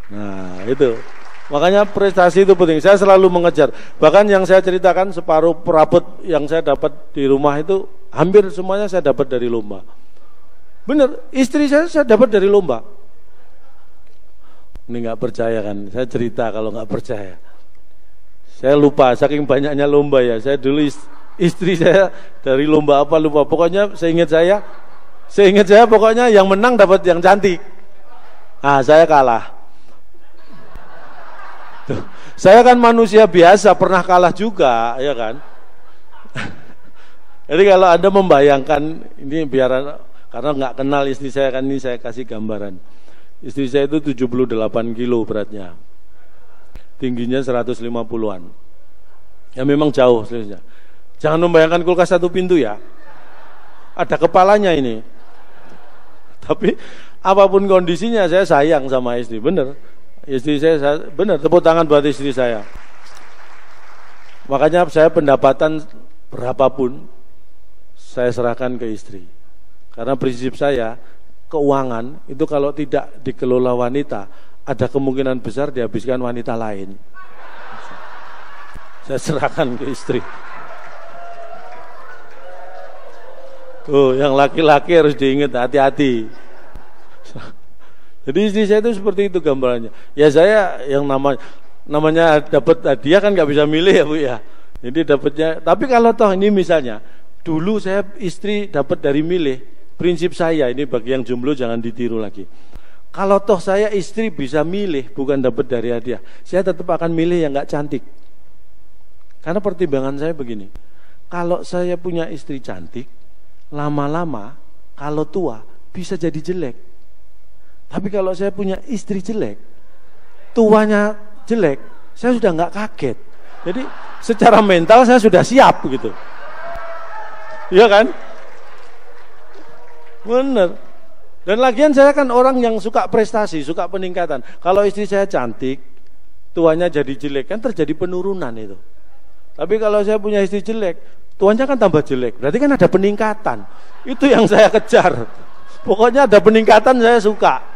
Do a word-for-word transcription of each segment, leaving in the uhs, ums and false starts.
Nah itu, makanya prestasi itu penting. Saya selalu mengejar. Bahkan yang saya ceritakan separuh perabot yang saya dapat di rumah itu hampir semuanya saya dapat dari lomba. Bener, istri saya saya dapat dari lomba. Ini nggak percaya kan? Saya cerita kalau nggak percaya. Saya lupa, saking banyaknya lomba ya. Saya dulu istri saya dari lomba apa lupa. Pokoknya seingat saya, seingat saya pokoknya yang menang dapat yang cantik. Ah, saya kalah. Tuh. Saya kan manusia biasa, pernah kalah juga, ya kan? Jadi kalau Anda membayangkan, ini biar, karena nggak kenal istri saya kan, ini saya kasih gambaran. Istri saya itu tujuh puluh delapan kilo beratnya, tingginya seratus lima puluhan. Ya memang jauh sebenarnya. Jangan membayangkan kulkas satu pintu ya, ada kepalanya ini. Tapi apapun kondisinya saya sayang sama istri, bener. Istri saya, saya benar, tepuk tangan buat istri saya. Makanya saya pendapatan berapapun saya serahkan ke istri. Karena prinsip saya, keuangan itu kalau tidak dikelola wanita, ada kemungkinan besar dihabiskan wanita lain. Saya serahkan ke istri. Tuh, yang laki-laki harus diingat, hati-hati. Jadi istri saya itu seperti itu gambarannya. Ya saya yang nama, namanya dapat hadiah kan nggak bisa milih ya Bu ya. Jadi dapatnya. Tapi kalau toh ini misalnya dulu saya istri dapat dari milih. Prinsip saya ini bagi yang jomblo jangan ditiru lagi. Kalau toh saya istri bisa milih bukan dapat dari hadiah, saya tetap akan milih yang nggak cantik. Karena pertimbangan saya begini. Kalau saya punya istri cantik, lama-lama kalau tua bisa jadi jelek. Tapi kalau saya punya istri jelek, tuanya jelek, saya sudah nggak kaget. Jadi secara mental saya sudah siap gitu. Iya kan? Bener. Dan lagian saya kan orang yang suka prestasi, suka peningkatan. Kalau istri saya cantik, tuanya jadi jelek, kan terjadi penurunan itu. Tapi kalau saya punya istri jelek, tuanya kan tambah jelek. Berarti kan ada peningkatan. Itu yang saya kejar. Pokoknya ada peningkatan saya suka.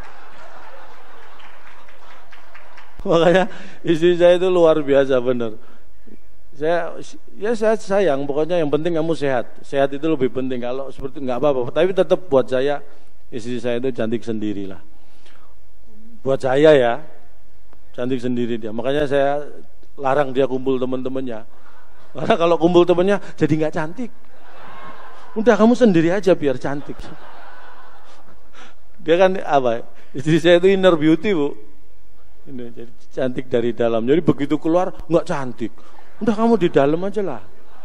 Makanya istri saya itu luar biasa bener. Saya ya saya sayang, pokoknya yang penting kamu sehat. Sehat itu lebih penting. Kalau seperti nggak apa-apa, tapi tetap buat saya istri saya itu cantik sendirilah. Buat saya ya, cantik sendiri dia. Makanya saya larang dia kumpul teman-temannya. Karena kalau kumpul temannya jadi nggak cantik. Udah kamu sendiri aja biar cantik. Dia kan apa? Istri saya itu inner beauty Bu. Ini jadi cantik dari dalam. Jadi begitu keluar nggak cantik. Udah kamu di dalam aja lah.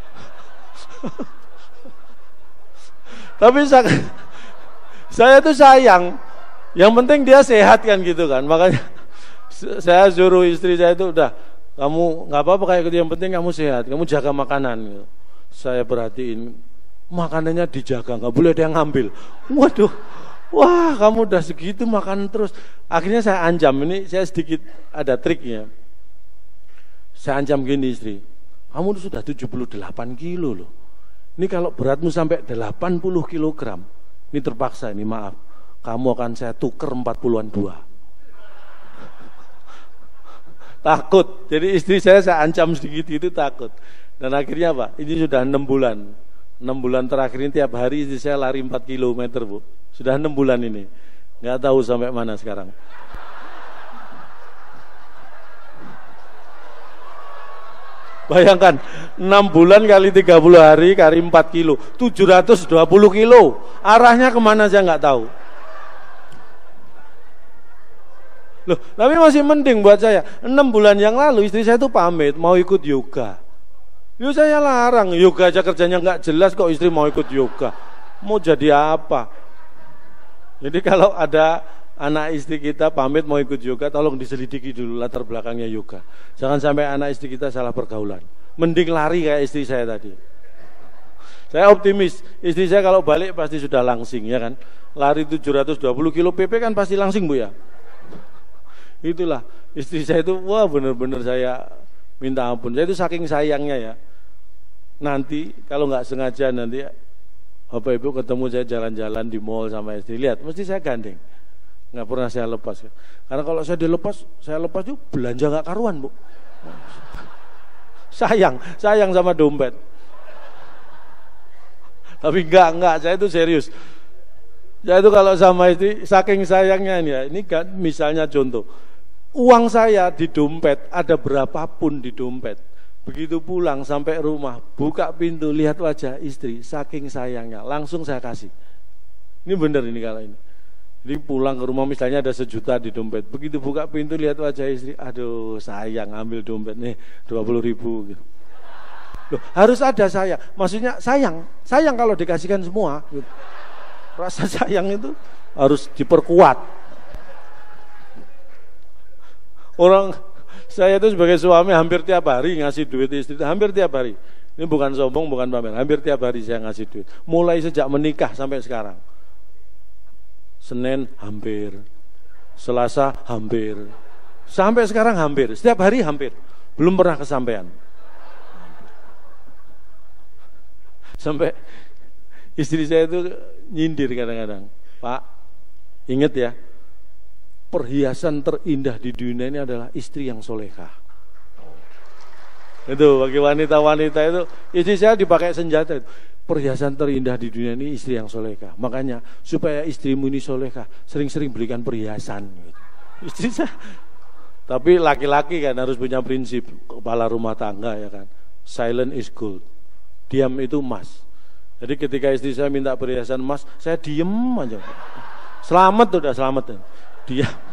Tapi saya, saya tuh sayang. Yang penting dia sehat kan gitu kan. Makanya saya suruh istri saya itu udah kamu nggak apa-apa kayak gitu. Yang penting kamu sehat. Kamu jaga makanan. Gitu. Saya perhatiin makanannya dijaga, nggak boleh ada yang ngambil. Waduh. Wah, kamu udah segitu makan terus. Akhirnya saya ancam, ini saya sedikit ada triknya. Saya ancam gini istri, kamu sudah tujuh puluh delapan kilo loh. Ini kalau beratmu sampai delapan puluh kilogram, ini terpaksa, ini maaf, kamu akan saya tuker empat puluhan dua. Takut, jadi istri saya saya ancam sedikit itu takut. Dan akhirnya apa? Ini sudah enam bulan. enam bulan terakhir ini tiap hari istri saya lari empat kilometer Bu. Sudah enam bulan ini. Nggak tahu sampai mana sekarang. Bayangkan enam bulan kali tiga puluh hari kali empat kilo, tujuh ratus dua puluh kilo. Arahnya kemana saya nggak tahu. Loh, tapi masih mending buat saya. enam bulan yang lalu istri saya tuh pamit mau ikut yoga. Yo saya larang, yoga aja kerjanya nggak jelas kok istri mau ikut yoga. Mau jadi apa? Jadi kalau ada anak istri kita pamit mau ikut yoga, tolong diselidiki dulu latar belakangnya yoga. Jangan sampai anak istri kita salah pergaulan. Mending lari kayak istri saya tadi. Saya optimis, istri saya kalau balik pasti sudah langsing ya kan. Lari tujuh ratus dua puluh kilo P P kan pasti langsing Bu ya. Itulah istri saya itu, wah benar-benar saya minta ampun. Saya itu saking sayangnya ya. Nanti kalau nggak sengaja nanti Bapak Ibu ketemu saya jalan-jalan di mall sama istri, lihat mesti saya gandeng. nggak pernah saya lepas. Karena kalau saya dilepas, saya lepas itu belanja nggak karuan, Bu. Sayang, sayang sama dompet. Tapi enggak, enggak, saya itu serius. Saya itu kalau sama istri, saking sayangnya ini ya, ini kan misalnya contoh, uang saya di dompet, ada berapapun di dompet. Begitu pulang sampai rumah, buka pintu, lihat wajah istri, saking sayangnya, langsung saya kasih. Ini benar ini kalau ini. Jadi pulang ke rumah misalnya ada sejuta di dompet, begitu buka pintu lihat wajah istri, aduh sayang, ambil dompet nih dua puluh ribu gitu. Loh, harus ada sayang, maksudnya sayang, sayang kalau dikasihkan semua gitu. Rasa sayang itu harus diperkuat. Orang saya itu sebagai suami hampir tiap hari ngasih duit istri, hampir tiap hari. Ini bukan sombong, bukan pamer, hampir tiap hari saya ngasih duit. Mulai sejak menikah sampai sekarang. Senin hampir, Selasa hampir, sampai sekarang hampir, setiap hari hampir, belum pernah kesampaian. Sampai istri saya itu nyindir kadang-kadang, Pak, ingat ya, perhiasan terindah di dunia ini adalah istri yang solehah. Itu bagi wanita-wanita itu, istri saya dipakai senjata itu. Perhiasan terindah di dunia ini istri yang solehah. Makanya supaya istrimu ini solehah, sering-sering belikan perhiasan. Istri saya. Tapi laki-laki kan harus punya prinsip, kepala rumah tangga ya kan. Silent is gold. Diam itu emas. Jadi ketika istri saya minta perhiasan emas, saya diem aja. Selamat udah selamat. Diam.